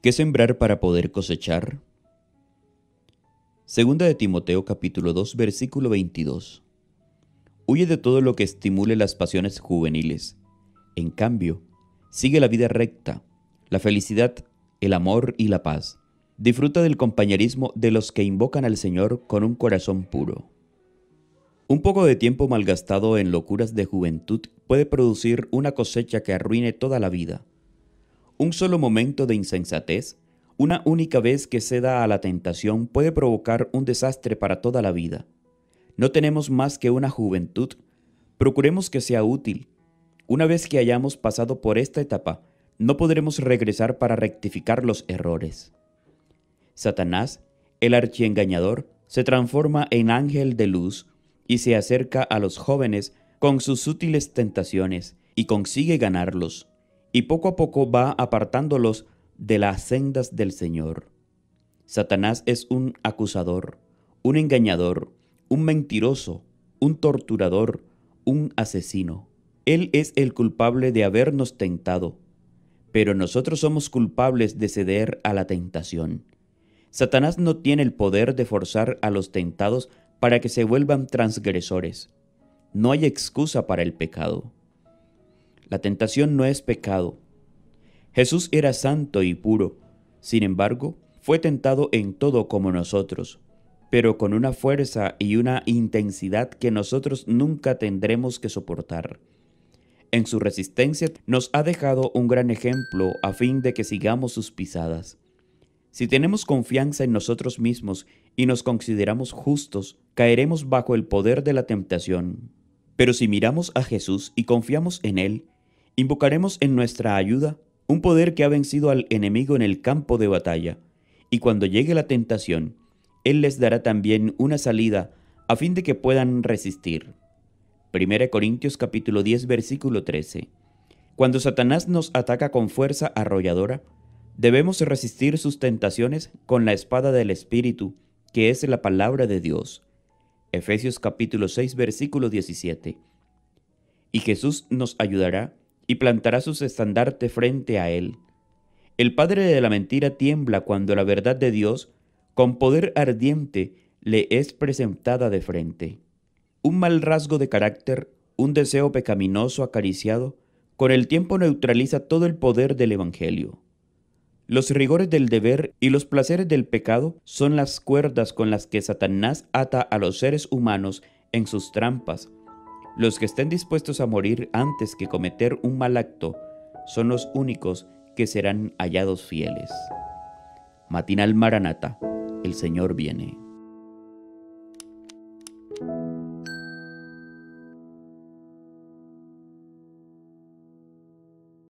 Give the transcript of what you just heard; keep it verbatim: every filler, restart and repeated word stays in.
¿Qué sembrar para poder cosechar? Segunda de Timoteo capítulo dos versículo veintidós. Huye de todo lo que estimule las pasiones juveniles. En cambio, sigue la vida recta, la felicidad, el amor y la paz. Disfruta del compañerismo de los que invocan al Señor con un corazón puro. Un poco de tiempo malgastado en locuras de juventud puede producir una cosecha que arruine toda la vida. Un solo momento de insensatez, una única vez que ceda a la tentación, puede provocar un desastre para toda la vida. No tenemos más que una juventud, procuremos que sea útil. Una vez que hayamos pasado por esta etapa, no podremos regresar para rectificar los errores. Satanás, el archiengañador, se transforma en ángel de luz y se acerca a los jóvenes con sus sutiles tentaciones y consigue ganarlos, y poco a poco va apartándolos de las sendas del Señor. Satanás es un acusador, un engañador, un mentiroso, un torturador, un asesino. Él es el culpable de habernos tentado, pero nosotros somos culpables de ceder a la tentación. Satanás no tiene el poder de forzar a los tentados para que se vuelvan transgresores. No hay excusa para el pecado. La tentación no es pecado. Jesús era santo y puro, sin embargo, fue tentado en todo como nosotros, pero con una fuerza y una intensidad que nosotros nunca tendremos que soportar. En su resistencia nos ha dejado un gran ejemplo a fin de que sigamos sus pisadas. Si tenemos confianza en nosotros mismos y nos consideramos justos, caeremos bajo el poder de la tentación. Pero si miramos a Jesús y confiamos en Él, invocaremos en nuestra ayuda un poder que ha vencido al enemigo en el campo de batalla, y cuando llegue la tentación, Él les dará también una salida a fin de que puedan resistir. Primera de Corintios capítulo diez versículo trece. Cuando Satanás nos ataca con fuerza arrolladora, debemos resistir sus tentaciones con la espada del Espíritu, que es la palabra de Dios. Efesios capítulo seis versículo diecisiete. Y Jesús nos ayudará y plantará sus estandartes frente a él. El padre de la mentira tiembla cuando la verdad de Dios, con poder ardiente, le es presentada de frente. Un mal rasgo de carácter, un deseo pecaminoso acariciado, con el tiempo neutraliza todo el poder del Evangelio. Los rigores del deber y los placeres del pecado son las cuerdas con las que Satanás ata a los seres humanos en sus trampas. Los que estén dispuestos a morir antes que cometer un mal acto son los únicos que serán hallados fieles. Matinal Maranata, el Señor viene.